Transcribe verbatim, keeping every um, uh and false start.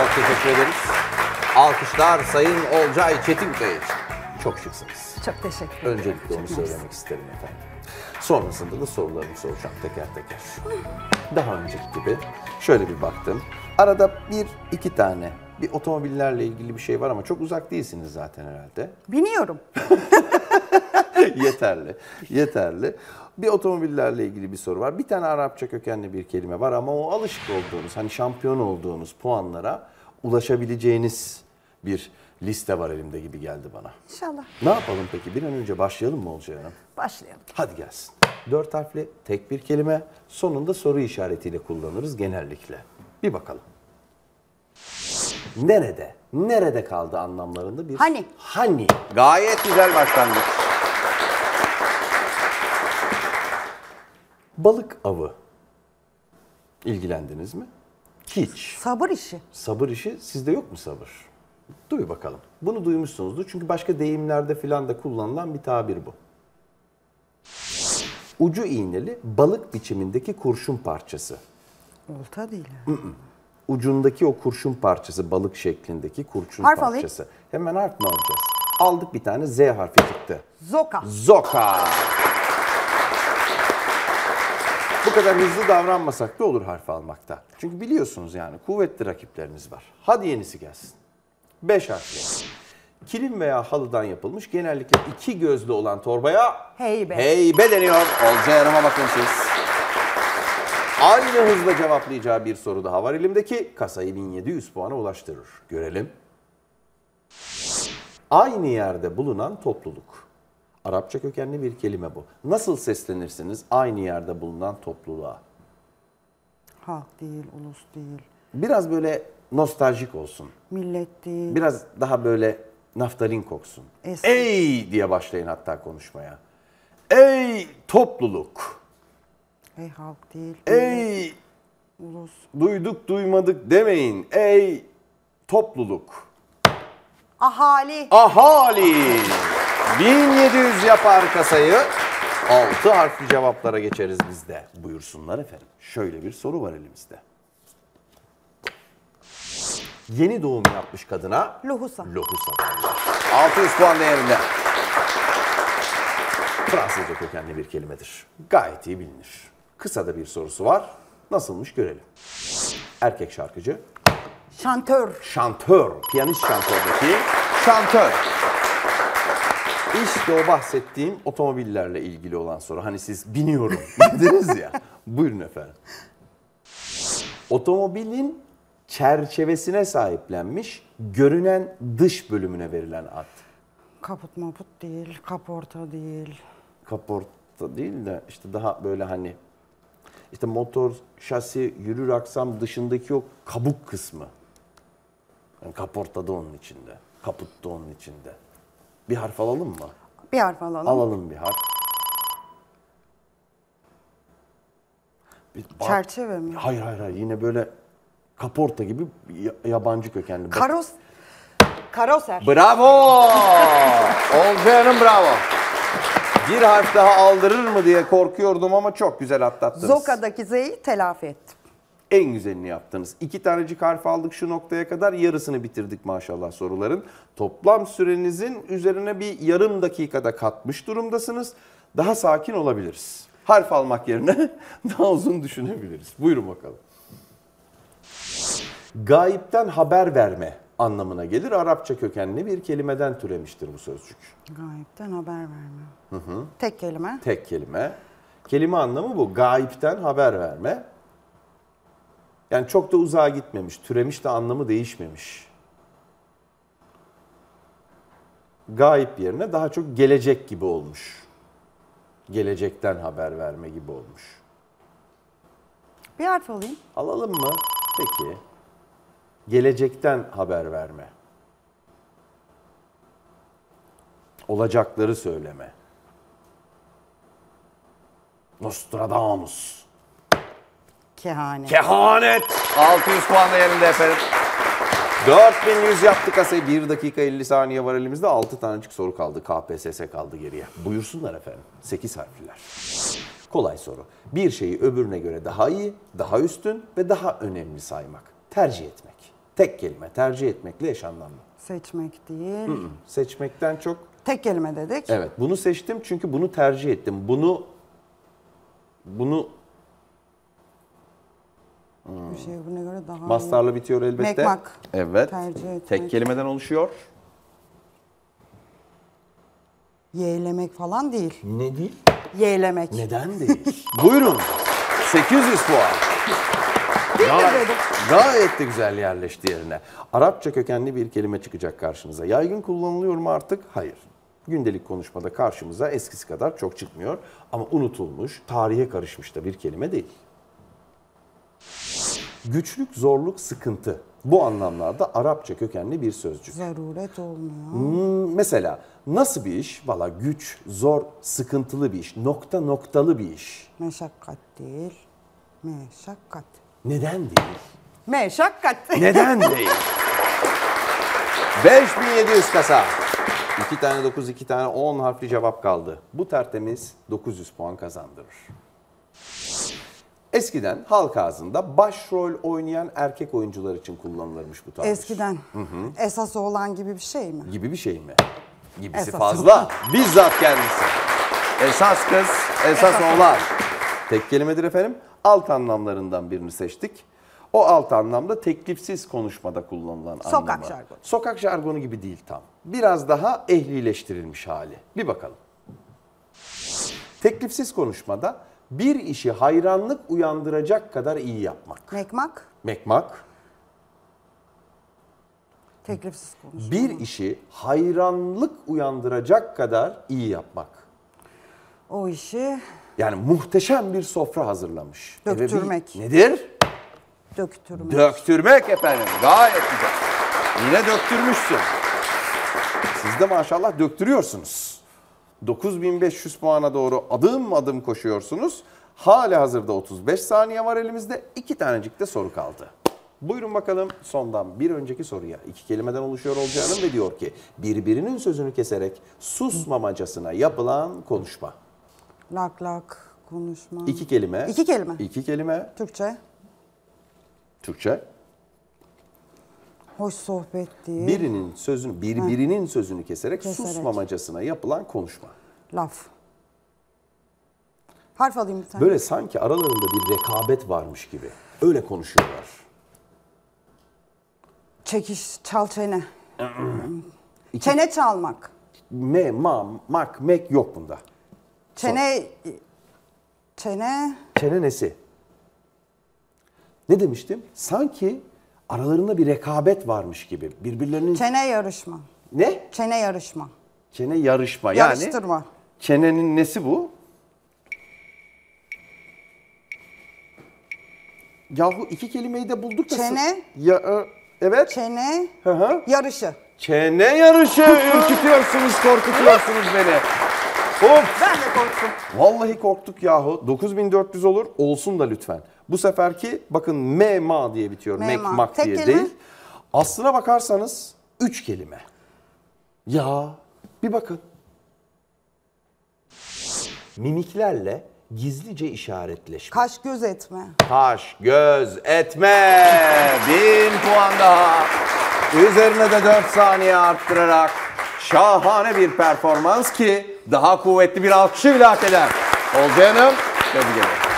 Çok teşekkür ederiz. Alkışlar Sayın Olcay Çetinkaya için. Çok şıksınız. Çok teşekkür ederim. Öncelikle onu söylemek isterim efendim. Sonrasında da sorularımı soracağım teker teker. Daha önceki gibi şöyle bir baktım. Arada bir iki tane bir otomobillerle ilgili bir şey var ama çok uzak değilsiniz zaten herhalde. Biniyorum. Yeterli, yeterli. Bir otomobillerle ilgili bir soru var. Bir tane Arapça kökenli bir kelime var ama o alışık olduğunuz, hani şampiyon olduğunuz puanlara ulaşabileceğiniz bir liste var elimde gibi geldi bana. İnşallah. Ne yapalım peki? Bir an önce başlayalım mı Olcay Hanım? Başlayalım. Hadi gelsin. Dört harfli tek bir kelime, sonunda soru işaretiyle kullanırız genellikle. Bir bakalım. Nerede? Nerede kaldı anlamlarında bir... Hani. Hani. Gayet güzel başlangıç. Balık avı. İlgilendiniz mi? Hiç. Sabır işi. Sabır işi sizde yok mu sabır? Duy bakalım. Bunu duymuşsunuzdur çünkü başka deyimlerde filan da kullanılan bir tabir bu. Ucu iğneli balık biçimindeki kurşun parçası. Olta değil. Ucundaki o kurşun parçası, balık şeklindeki kurşun Harf parçası. alayım. Hemen harf mi alacağız? Aldık bir tane Z harfi çıktı. Zoka. Zoka. Bu kadar hızlı davranmasak da olur harf almakta. Çünkü biliyorsunuz yani kuvvetli rakipleriniz var. Hadi yenisi gelsin. Beş harfli. Kilim veya halıdan yapılmış genellikle iki gözlü olan torbaya Heybe. heybe deniyor. Olcay Hanım'a bakın siz. Aynı hızla cevaplayacağı bir soru daha var elimdeki. Kasayı bin yedi yüz puana ulaştırır. Görelim. Aynı yerde bulunan topluluk. Arapça kökenli bir kelime bu. Nasıl seslenirsiniz aynı yerde bulunan topluluğa? Halk değil, ulus değil. Biraz böyle nostaljik olsun. Millet değil. Biraz daha böyle naftalin koksun. Eski. Ey diye başlayın hatta konuşmaya. Ey topluluk. Ey halk değil. Ey Ulus. duyduk duymadık demeyin. Ey topluluk. Ahali. Ahali. bin yedi yüz yapar kasayı. altı harfli cevaplara geçeriz biz de. Buyursunlar efendim. Şöyle bir soru var elimizde. Yeni doğum yapmış kadına Lohusa. lohusa derler. altı yüz puan değerinde. Fransızca kökenli bir kelimedir. Gayet iyi bilinir. Kısa da bir sorusu var. Nasılmış görelim. Erkek şarkıcı. Şantör. Şantör. Piyanist şantördeki şantör. İşte o bahsettiğim otomobillerle ilgili olan soru. Hani siz biniyorum dediniz ya. Buyurun efendim. Otomobilin çerçevesine sahiplenmiş, görünen dış bölümüne verilen ad. Kaput maput değil, kaporta değil. Kaporta değil de işte daha böyle hani işte motor, şasi, yürür aksam dışındaki o kabuk kısmı. Yani kaporta da onun içinde, kaput da onun içinde. Bir harf alalım mı? Bir harf alalım. Alalım bir harf. Bir bak- Çerçeve mi? Hayır hayır hayır yine böyle kaporta gibi ya- yabancı kökenli. Bak- Karos. Karoser. Bravo! Olcay Hanım bravo. Bir harf daha aldırır mı diye korkuyordum ama çok güzel atlattınız. Zoka'daki Z'yi telafi ettim. En güzelini yaptınız. İki tanecik harf aldık şu noktaya kadar. Yarısını bitirdik maşallah soruların. Toplam sürenizin üzerine bir yarım dakikada katmış durumdasınız. Daha sakin olabiliriz. Harf almak yerine daha uzun düşünebiliriz. Buyurun bakalım. Gayipten haber verme anlamına gelir. Arapça kökenli bir kelimeden türemiştir bu sözcük. Gayipten haber verme. Hı hı. Tek kelime. Tek kelime. Kelime anlamı bu. Gayipten haber verme. Yani çok da uzağa gitmemiş. Türemiş de anlamı değişmemiş. Gayip yerine daha çok gelecek gibi olmuş. Gelecekten haber verme gibi olmuş. Bir harf alayım. Alalım mı? Peki. Gelecekten haber verme. Olacakları söyleme. Nostradamus. Kehanet. Kehanet. altı yüz puan değerinde efendim. dört bin yüz yaptık kasayı. bir dakika elli saniye var elimizde. altı tanecik soru kaldı. K P S S kaldı geriye. Buyursunlar efendim. sekiz harfliler. Kolay soru. Bir şeyi öbürüne göre daha iyi, daha üstün ve daha önemli saymak. Tercih etmek. Tek kelime, tercih etmekle eş anlamlı. Seçmek değil. Hı, seçmekten çok. Tek kelime dedik. Evet, bunu seçtim çünkü bunu tercih ettim. Bunu bunu Bir şey buna göre daha iyi. mastarla bitiyor elbette. Mekmak. Evet. Tercih etmek. Tek kelimeden oluşuyor. Yeğlemek falan değil. Ne değil? Yeğlemek. Neden değil? Buyurun. sekiz yüz puan. Değil mi Gayet, dedim? gayet de güzel yerleşti yerine. Arapça kökenli bir kelime çıkacak karşınıza. Yaygın kullanılıyor mu artık? Hayır. Gündelik konuşmada karşımıza eskisi kadar çok çıkmıyor. Ama unutulmuş, tarihe karışmış da bir kelime değil. Güçlük, zorluk, sıkıntı. Bu anlamlarda Arapça kökenli bir sözcük. Zaruret olmuyor. Hmm, mesela nasıl bir iş? Valla güç, zor, sıkıntılı bir iş. Nokta noktalı bir iş. Meşakkat değil. Meşakkat. Neden değil? Meşakkat. Neden değil? beş bin yedi yüz kasa. iki tane dokuz, iki tane on harfli cevap kaldı. Bu tertemiz dokuz yüz puan kazandırır. Eskiden halk ağzında başrol oynayan erkek oyuncular için kullanılırmış bu tabir. Eskiden. Esas olan gibi bir şey mi? Gibi bir şey mi? Gibisi Esas fazla. Bizzat kendisi. Esas kız, esas oğlan. Tek kelimedir efendim. Alt anlamlarından birini seçtik. O alt anlamda teklifsiz konuşmada kullanılan Sokak anlamı. jargonu. Sokak jargonu gibi değil tam. Biraz daha ehlileştirilmiş hali. Bir bakalım. Teklifsiz konuşmada bir işi hayranlık uyandıracak kadar iyi yapmak. Mekmak. Mekmak, Teklifsiz konuş. bir işi hayranlık uyandıracak kadar iyi yapmak. O işi Yani muhteşem bir sofra hazırlamış. Döktürmek. Eve bir- Nedir? döktürmek. Döktürmek efendim. Gayet güzel. Yine döktürmüşsün. Siz de maşallah döktürüyorsunuz. dokuz bin beş yüz puana doğru adım adım koşuyorsunuz. Hali hazırda otuz beş saniye var elimizde. İki tanecik de soru kaldı. Buyurun bakalım sondan bir önceki soruya. İki kelimeden oluşuyor olacağını ve diyor ki birbirinin sözünü keserek susmamacasına yapılan konuşma. Lak lak konuşma. İki kelime. İki kelime. İki kelime. Türkçe. Türkçe. Hoş sohbet değil. Birinin sözünü, birbirinin sözünü keserek, Keserek. susmamacasına yapılan konuşma. Laf. Harf alayım bir tane. Böyle sanki aralarında bir rekabet varmış gibi. Öyle konuşuyorlar. Çekiş, çal çene. Çene çalmak. Me, ma, mak, mek yok bunda. Çene, çene, Çene nesi? Ne demiştim? Sanki aralarında bir rekabet varmış gibi. Birbirlerinin... çene yarışma. Ne? Çene yarışma. Çene yarışma. Yani Yarıştırma. çenenin nesi bu? Yahu iki kelimeyi de bulduk da... Çene. Ya, e, evet. Çene Hı hı. yarışı. Çene yarışı. Ürkütüyorsunuz, korkutuyorsunuz beni. Of. Ben de korktum. Vallahi korktuk yahu. dokuz bin dört yüz olur. Olsun da lütfen. Bu seferki bakın me ma diye bitiyor. Me, Mek ma. mak Tek diye kelime. değil. Aslına bakarsanız üç kelime. Ya bir bakın. Mimiklerle gizlice işaretleşme. Kaş göz etme. Kaş, göz, etme. Bin puan daha. Üzerine de dört saniye arttırarak şahane bir performans ki daha kuvvetli bir alkışı bile hak eder. Olcay Hanım, tebrik ederim.